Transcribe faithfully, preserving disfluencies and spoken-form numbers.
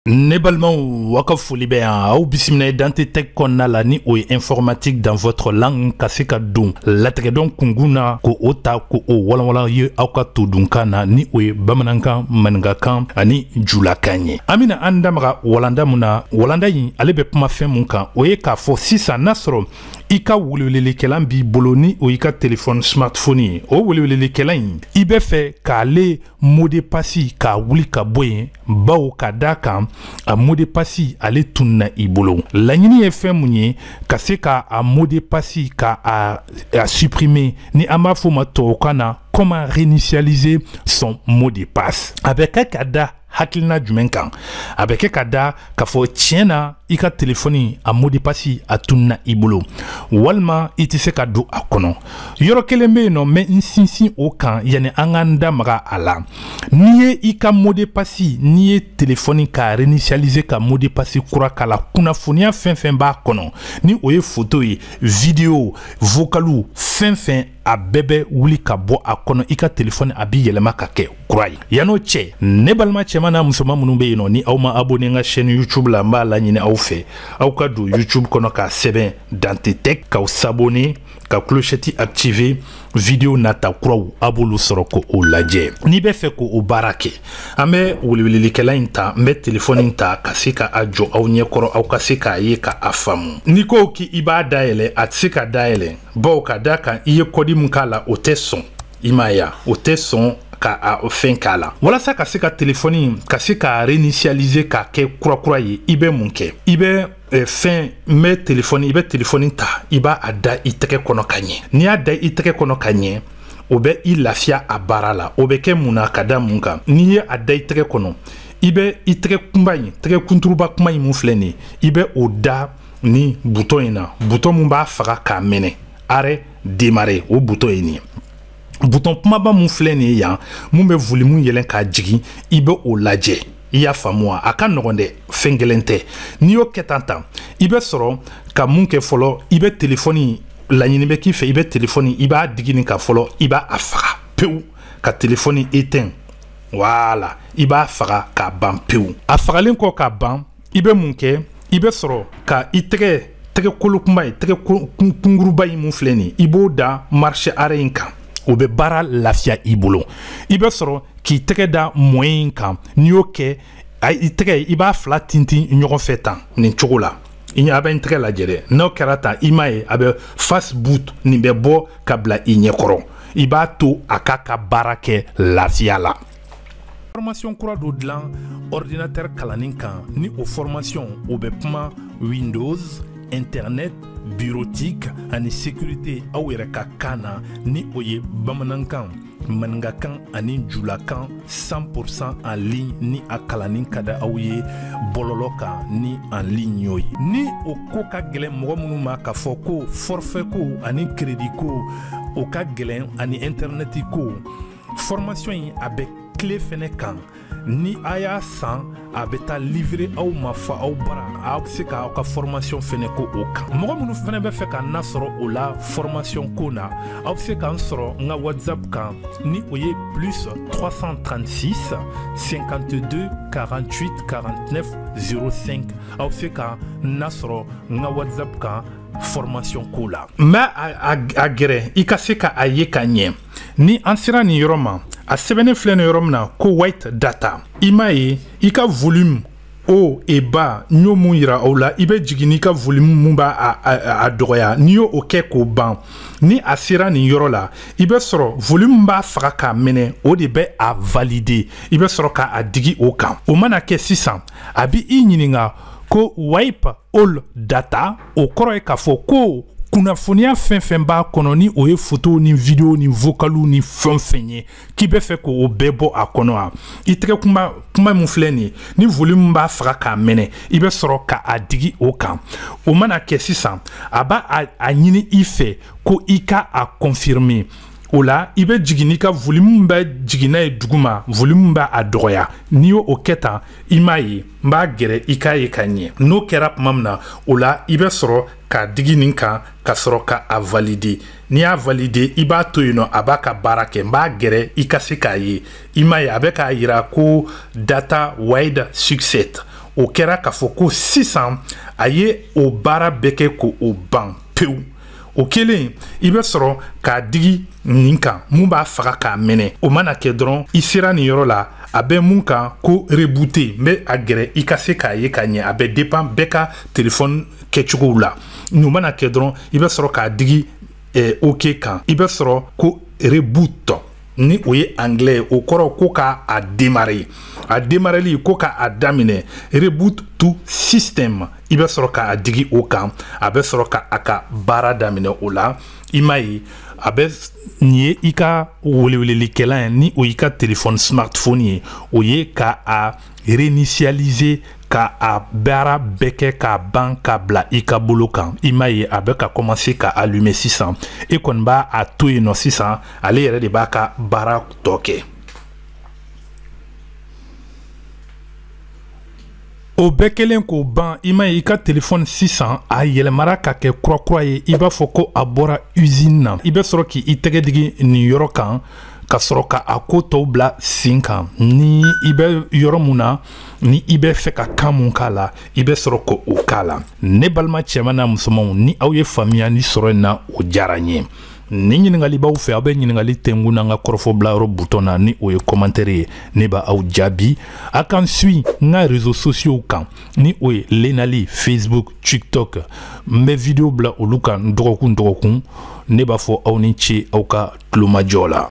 Nebalman wakafuli be yan ou bisimina dante tek konna la ni o informatique dans votre langue kasika dun latigɛ dɔn kunguna ko o ta ko o walanwalan ye aw ka todunkan na ni o ye bamanankan maningakan ani julakan ye an bena an damaga walanda mun na walanda yin ale bɛ kuma fɛn mun kan o ye k'a fɔ sisan n'a sɔrɔ i ka welewelekɛlan b'i bolo ni o i ka telefɔni smartphone ye o welewelekɛlan yin i bɛ fɛ k'ale mot de passe k'a wuli ka bɔ yen bawo ka da kan a mot de passe ale tunna i bolo laɲini ye fɛn mun ye ka se ka a mot de passe ka a, a supprimer ni an b'a fɔ ma tubabukan na comment réinitialiser son mot de passe a bɛ kɛ ka da hakilina jumɛn kan a bɛ kɛ ka da k'a fɔ tiɲɛ na i ka telefɔni a mot de passe a tunna i bolo walima i tɛ se ka don a kɔnɔ yɔrɔ kelen bɛ yen nɔ mɛ n sinsin o kan yanni an k'an da maga a la n'i ye i ka mot de passe n'i ye telefɔni ka réinitialiser ka mot de passe kura k'a la kunnafoniya fɛn fɛn b'a kɔnɔ ni o ye photo ye vidéo vocalu fɛn fɛn a bɛɛ bɛ wuli ka bɔ a kɔnɔ i ka telefɔni a bi yɛlɛma ka kɛ kura ye yan'o cɛ ne balima cɛman n'a musoman minnu bɛ yen nɔ ni aw ma abonné n ka chaîne YouTube la n b'a laɲini aw fɛ aw ka don YouTube kɔnɔ k'a sɛbɛn Dante Tech k'aw s'abonner ka clochette activer vidéo nata kuraw a b'olu sɔrɔ ko o lajɛ n'i bɛ fɛ ko o baara kɛ an bɛ welewelekɛlan in ta n bɛ telefɔni in ta ka se ka a jɔ aw ɲɛkɔrɔ aw ka se k'a ye ka a faamu n'i ko k'i b'a dayɛlɛ a tɛ se ka dayɛlɛ bawo ka da kan i ye kɔdi min k'a la o tɛ sɔn i m'a ye o tɛ sɔn ka a fɛn k'a la walasa ka se ka telefɔni ka se ka réinitialiser ka kɛ kurakura ye i bɛ mun kɛ i bɛ eh, fɛn n bɛ telefɔni i bɛ telefɔni ta i b'a a da i tɛgɛ kɔnɔ ka ɲɛ n'i y'a da i tɛgɛ kɔnɔ ka ɲɛ o bɛ i lafiya a baara la o bɛ kɛ mun na ka da mun kan n'i ye a da i tɛgɛ kɔnɔ i bɛ i tɛgɛ kunba in tɛgɛ kunturuba kuma in mun filɛ nin ye i bɛ o da ni butɔn in na butɔn mun b'a faga k'a minɛ arrêt démarrer o butɔn ye nin ye bouton kumaba mun filɛ nin ye yan mun bɛ volume yɛlɛn k'a jigin i bɛ o lajɛ i y'a faamu wa a ka nɔgɔn dɛ fɛn gɛlɛn tɛ n'i y'o kɛ tan tan i bɛ sɔrɔ ka mun kɛ fɔlɔ i bɛ telefɔni laɲini bɛ k'i fɛ i bɛ telefɔni i b'a digi nin kan fɔlɔ i b'a a faga pewu ka telefɔni éteint voilà i b'a faga k'a ban pewu a fagalen kɔ k'a ban i bɛ mun kɛ i bɛ sɔrɔ ka i tɛgɛ tɛgɛ kolo kunba ye tɛgɛ kunkuruba in mun filɛ nin ye i b'o da marche arrêt in kan o bɛ baara lafiya i bolo i bɛ sɔrɔ k'i tɛgɛ da moyen in kan n'i y'o kɛ i tɛgɛ i b'a fila tintin ɲɔgɔn fɛ tan nin cogo la i a bɛ n tɛgɛ lajɛ dɛ n'o kɛra tan i m'a ye a bɛ face boot nin bɛ bɔ ka bila i ɲɛkɔrɔ i b'a to a k'a ka baara kɛ lafiya la formation kura dɔ dilan ordinateur kalannin kan ni o formation o bɛ kuma Windows internet bureautique ani sécurité aw yɛrɛ ka kan na ni o ye bamanankan maningakan ani julakan cent pour cent en ligne ni a kalannin ka da aw ye bɔlɔlɔ kan ni en ligne y'o ye ni o ko ka gɛlɛn mɔgɔ minnu ma k'a fɔ ko forfait ko ani crédit ko o ka gɛlɛn ani internet ko formation in a bɛ tile fɛnɛ kan ni a y'a san a bɛ taa livrer aw ma fɔ aw bara a bɛ se k'aw ka formation fɛnɛ ko o kan mɔgɔ minnu fɛnɛ bɛ fɛ ka na sɔrɔ o la formation ko na aw bɛ se k'an sɔrɔ n ka whatsapp kan ni o ye plus trois cent trente-six cinquante-deux quarante-huit quarante-neuf zéro cinq aw bɛ se ka na sɔrɔ n ka whatsapp kan formation ko la mɛ a, a, a gɛrɛ i ka se ka a ye ka ɲɛ ni an sera nin yɔrɔ ma a sɛbɛnnen filɛ nin yɔrɔ min na ko white data i m'a ye i ka volume haut et bas n y'o mun yira aw la i bɛ jigin n'i ka volume mun b'a a, a, a dɔgɔya n'i y'o kɛ k'o ban ni a sera nin yɔrɔ la i bɛ sɔrɔ volume b'a faga k'a minɛ o de bɛ a valider i bɛ sɔrɔ k'a digi o kan o mana kɛ sisan a bɛ i ɲininka ko wipe all data o kɔrɔ ye k'a fɔ ko kunnafoniya fɛn fɛn b'a kɔnɔ ni o ye photo ni vidéo ni vocalu ni fɛn fɛn ye k'i bɛ fɛ k'o bɛɛ bɔ a kɔnɔ wa i tɛgɛ kuma kuma min filɛ nin ye ni volume b'a faga k'a minɛ i bɛ sɔrɔ k'a digi o kan o mana kɛ sisan a b'a a ɲini i fɛ ko i ka a confirmer o la i bɛ jigin n'i ka volume bɛ jigin n'a ye duguma volume b'a a dɔgɔya n'i y'o kɛ tan i m'a ye n b'a gɛrɛ i k'a ye ka ɲɛ n'o kɛra tuma min na o la i bɛ sɔrɔ k'a digi nin kan ka sɔrɔ ka a valider n'i y'a valider i b'a to yen nɔ a b'a ka baara kɛ n b'a gɛrɛ i ka se k'a ye i m'a ye a bɛ k'a yira ko data wide success o kɛra k'a fɔ ko sisan a ye o baara bɛɛ kɛ ko o ban pewu. O kelen i bɛ sɔrɔ k'a digi nin kan mun b'a faga k'a minɛ. O mana kɛ dɔrɔn i sera nin yɔrɔ la a bɛ mun kan ko rebooter n bɛ a gɛrɛ i ka se k'a ye ka ɲɛ. A bɛ dépend bɛɛ ka téléphone kɛcogow la. Nin mana kɛ dɔrɔn i bɛ sɔrɔ k'a digi eh, OK kan. I bɛ sɔrɔ ko reboot ni o ye anglais o kɔrɔ ko ka a démarrer. A démarreli ko ka a daminɛ. Reboot to system i bɛ sɔrɔ k'a digi o kan. A bɛ sɔrɔ ka a ka baara daminɛ o la. I m'a ye a bɛ nin ye i ka welewelelikɛlan ye ni o y'i ka téléphone smartphone ye o ye ka a réinitialiser ka a baara bɛɛ kɛ k'a ban k'a bila i ka bolo kan. I m'a ye a bɛ ka commencer ka allumer sisan. E kɔni b'a a to yen nɔ sisan ale yɛrɛ de b'a ka baara tɔ kɛ. O bɛɛ kelen k'o ban i ma ye i ka téléphone sisan a yɛlɛmara ka kɛ kurakura ye i b'a fɔ ko a bɔra usine na. I bɛ sɔrɔ k'i tɛgɛ digi nin yɔrɔ kan ka sɔrɔ ka a ko tɔw bila sen kan. Ni i bɛ yɔrɔ mun na ni i bɛ fɛ ka kan mun k'a la i bɛ sɔrɔ ko o k'a la. Ne balima cɛman n'a musomanw ni aw ye faamuyali sɔrɔ in na o diyara n ye. Ni ɲininkali b'aw fɛ aw bɛ ɲininkali tɛngun n'an ka kɔrɔfɔbilayɔrɔ bouton na ni o ye commentaire ye ne b'a aw jaabi. A kan suit n ka réseaux sociaux kan ni o ye Lenali, Facebook, TikTok. N bɛ vidéo bila olu kan dɔgɔkun dɔgɔkun ne b'a fɔ aw ni ce aw ka tulomajɔ la.